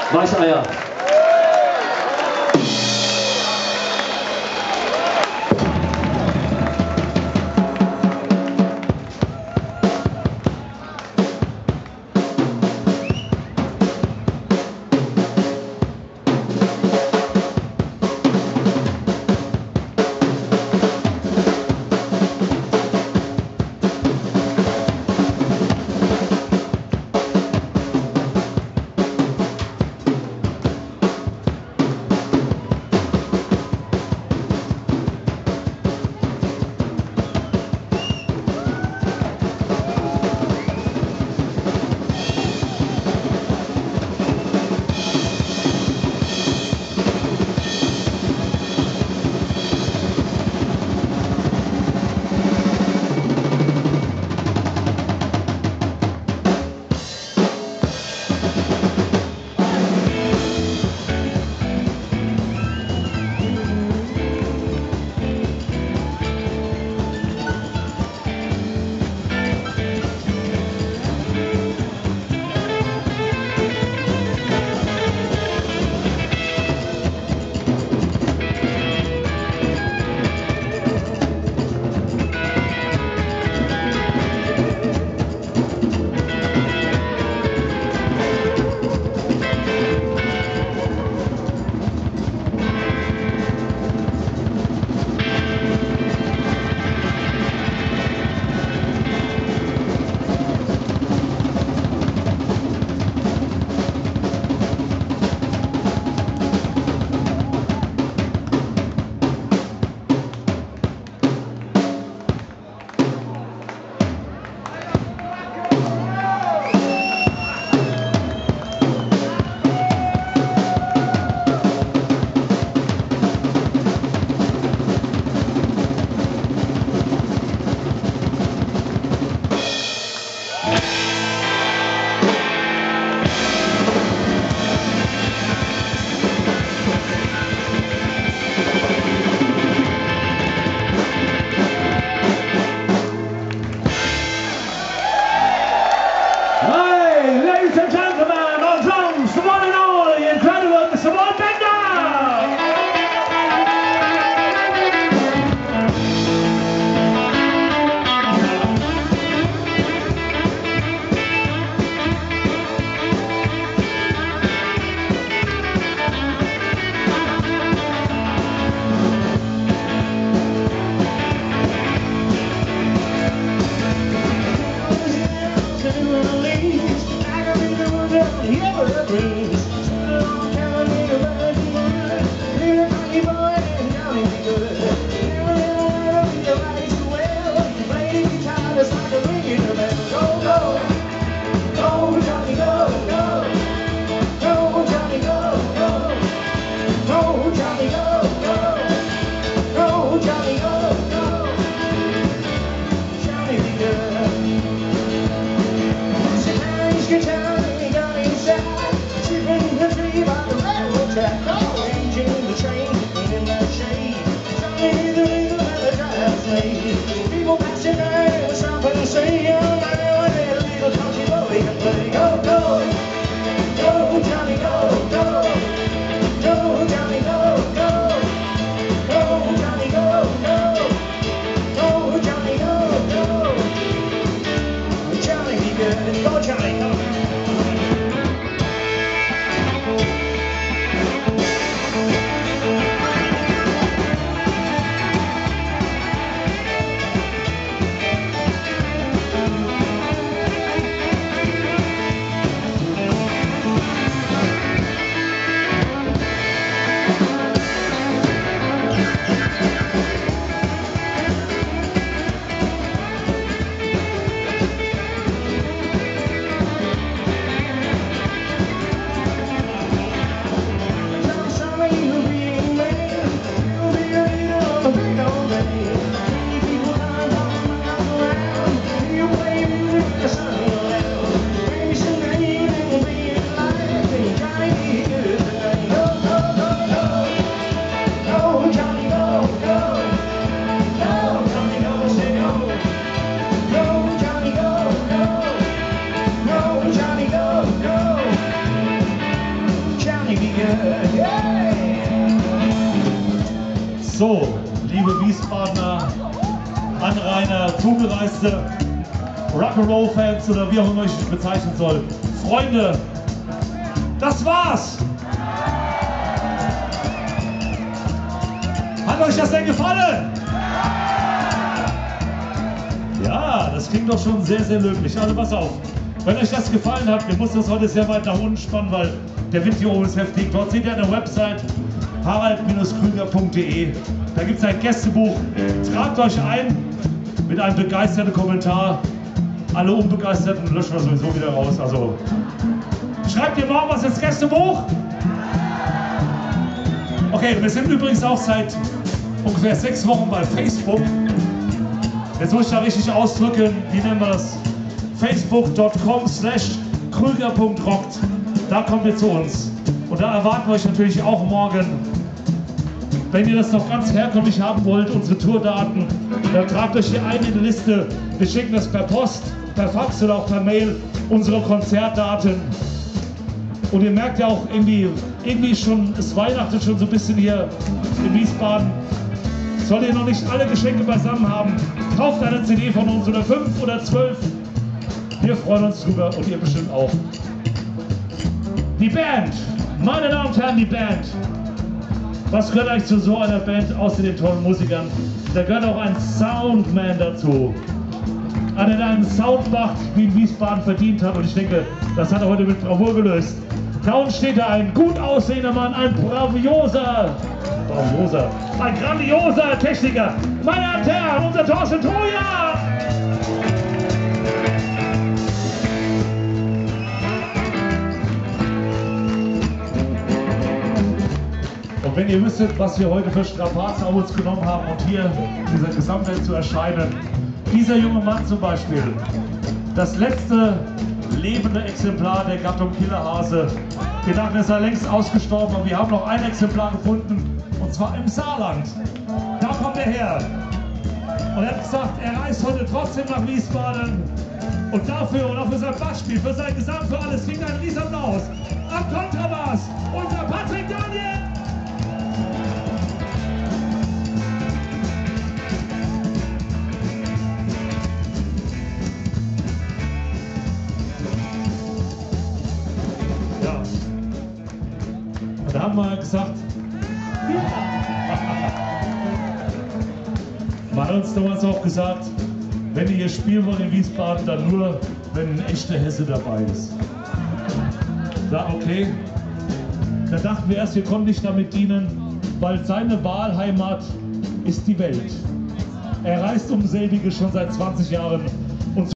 Weicheier. Go Johnny, go! So, liebe Wiesbadener, Anrainer, zugereiste Rock'n'Roll-Fans oder wie auch immer ich es bezeichnen soll. Freunde, das war's! Hat euch das denn gefallen? Ja, das klingt doch schon sehr, sehr löblich. Also pass auf, wenn euch das gefallen hat, wir mussten das heute sehr weit nach unten spannen, weil der Wind hier oben ist heftig. Dort seht ihr eine Website, harald-krüger.de. Da gibt es ein Gästebuch. Tragt euch ein mit einem begeisterten Kommentar. Alle Unbegeisterten löschen wir sowieso wieder raus. Also schreibt ihr morgen was ins Gästebuch? Okay, wir sind übrigens auch seit ungefähr 6 Wochen bei Facebook. Jetzt muss ich da richtig ausdrücken, wie nennen wir das? facebook.com/krüger.rockt. Da kommt ihr zu uns. Und da erwarten wir euch natürlich auch morgen. Wenn ihr das noch ganz herkömmlich haben wollt, unsere Tourdaten, dann tragt euch hier ein in die Liste. Wir schicken das per Post, per Fax oder auch per Mail, unsere Konzertdaten. Und ihr merkt ja auch irgendwie schon, ist Weihnachten schon so ein bisschen hier in Wiesbaden. Sollt ihr noch nicht alle Geschenke beisammen haben, kauft eine CD von uns oder 5 oder 12. Wir freuen uns drüber und ihr bestimmt auch. Die Band, meine Damen und Herren, die Band. Was gehört eigentlich zu so einer Band außer den tollen Musikern? Da gehört auch ein Soundman dazu. Einer, der einen Sound macht, wie in Wiesbaden verdient hat. Und ich denke, das hat er heute mit Bravour gelöst. Da unten steht da ein gut aussehender Mann, ein ein grandioser Techniker. Meine Damen und Herren, unser Thorsten Troja! Und wenn ihr wüsstet, was wir heute für Strapazen auf uns genommen haben und hier in dieser Gesamtwelt zu erscheinen, dieser junge Mann zum Beispiel, das letzte lebende Exemplar der Gattung Killerhase. Wir dachten, es sei längst ausgestorben, aber wir haben noch ein Exemplar gefunden, und zwar im Saarland. Da kommt er her. Und er hat gesagt, er reist heute trotzdem nach Wiesbaden. Und dafür und auch für sein Bassspiel, für sein Gesang, für alles, kriegt einen Riesenapplaus. Am Kontrabass, unser Patrick Daniel! Da haben wir gesagt, man hat uns damals auch gesagt, wenn ihr hier spielen wollt in Wiesbaden, dann nur, wenn ein echter Hesse dabei ist. Ja, okay. Da dachten wir erst, wir konnten nicht damit dienen, weil seine Wahlheimat ist die Welt. Er reist um selbige schon seit 20 Jahren